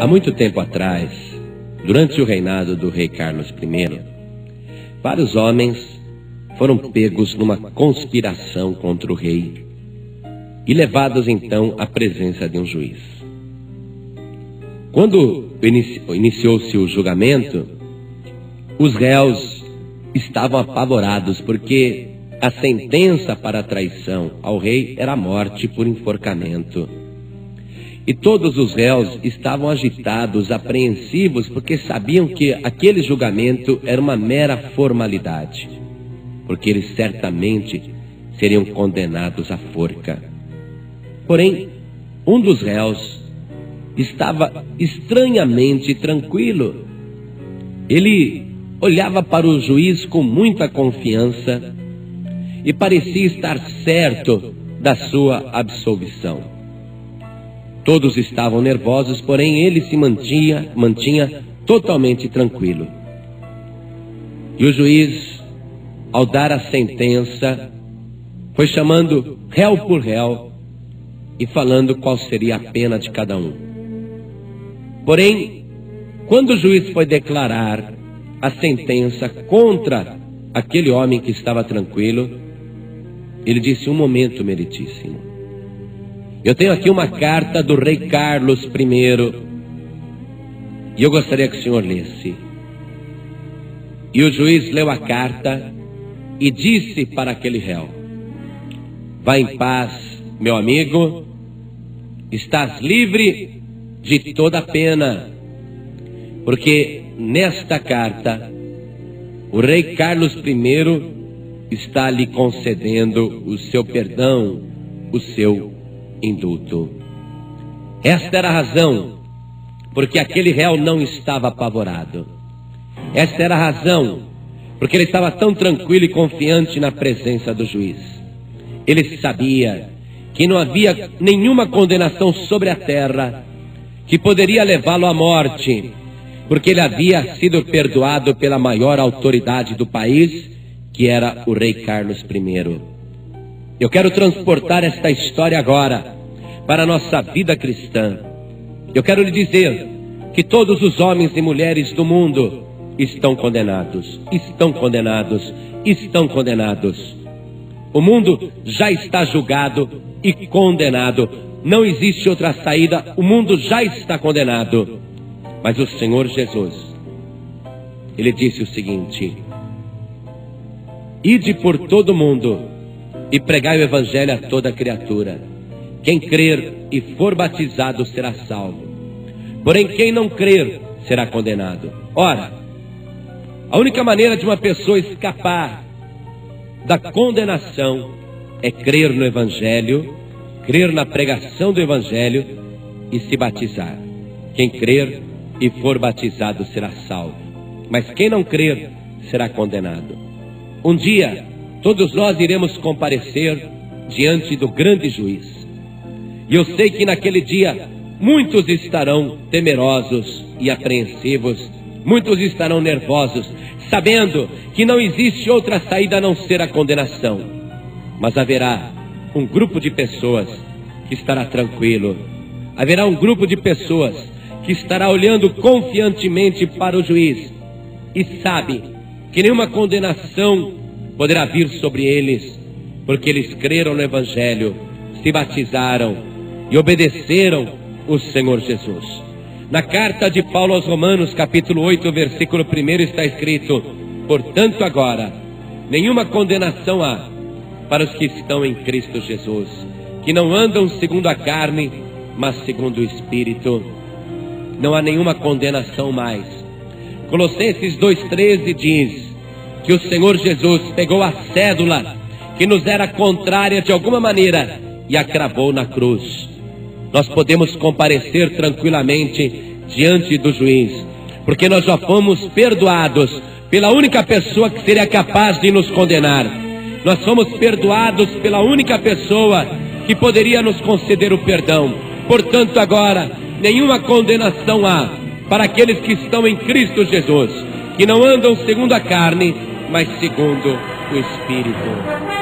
Há muito tempo atrás, durante o reinado do rei Carlos I, vários homens foram pegos numa conspiração contra o rei e levados então à presença de um juiz. Quando iniciou-se o julgamento, os réus estavam apavorados porque a sentença para a traição ao rei era a morte por enforcamento. E todos os réus estavam agitados, apreensivos, porque sabiam que aquele julgamento era uma mera formalidade, porque eles certamente seriam condenados à forca. Porém, um dos réus estava estranhamente tranquilo. Ele olhava para o juiz com muita confiança e parecia estar certo da sua absolvição. Todos estavam nervosos, porém ele se mantinha totalmente tranquilo. E o juiz, ao dar a sentença, foi chamando réu por réu e falando qual seria a pena de cada um. Porém, quando o juiz foi declarar a sentença contra aquele homem que estava tranquilo, ele disse: um momento, meritíssimo. Eu tenho aqui uma carta do rei Carlos I e eu gostaria que o senhor lesse. E o juiz leu a carta e disse para aquele réu: vá em paz, meu amigo, estás livre de toda a pena, porque nesta carta o rei Carlos I está lhe concedendo o seu perdão, o seu indulto. Esta era a razão porque aquele réu não estava apavorado. Esta era a razão porque ele estava tão tranquilo e confiante na presença do juiz. Ele sabia que não havia nenhuma condenação sobre a terra que poderia levá-lo à morte, porque ele havia sido perdoado pela maior autoridade do país, que era o rei Carlos I. Eu quero transportar esta história agora para a nossa vida cristã. Eu quero lhe dizer que todos os homens e mulheres do mundo estão condenados, estão condenados, estão condenados. O mundo já está julgado e condenado. Não existe outra saída, o mundo já está condenado. Mas o Senhor Jesus, Ele disse o seguinte: ide por todo o mundo e pregai o evangelho a toda criatura. Quem crer e for batizado será salvo, porém quem não crer será condenado. Ora, a única maneira de uma pessoa escapar da condenação é crer no evangelho, crer na pregação do evangelho e se batizar. Quem crer e for batizado será salvo, mas quem não crer será condenado. Um dia todos nós iremos comparecer diante do grande juiz. E eu sei que naquele dia muitos estarão temerosos e apreensivos, muitos estarão nervosos, sabendo que não existe outra saída a não ser a condenação. Mas haverá um grupo de pessoas que estará tranquilo, haverá um grupo de pessoas que estará olhando confiantemente para o juiz e sabe que nenhuma condenação poderá vir sobre eles, porque eles creram no evangelho, se batizaram e obedeceram o Senhor Jesus. Na carta de Paulo aos Romanos, capítulo 8, versículo 1, está escrito: portanto agora nenhuma condenação há para os que estão em Cristo Jesus, que não andam segundo a carne, mas segundo o Espírito. Não há nenhuma condenação mais. Colossenses 2,13 diz que o Senhor Jesus pegou a cédula que nos era contrária de alguma maneira e a cravou na cruz. Nós podemos comparecer tranquilamente diante do juiz, porque nós já fomos perdoados pela única pessoa que seria capaz de nos condenar. Nós fomos perdoados pela única pessoa que poderia nos conceder o perdão. Portanto, agora, nenhuma condenação há para aqueles que estão em Cristo Jesus, que não andam segundo a carne, mas segundo o Espírito.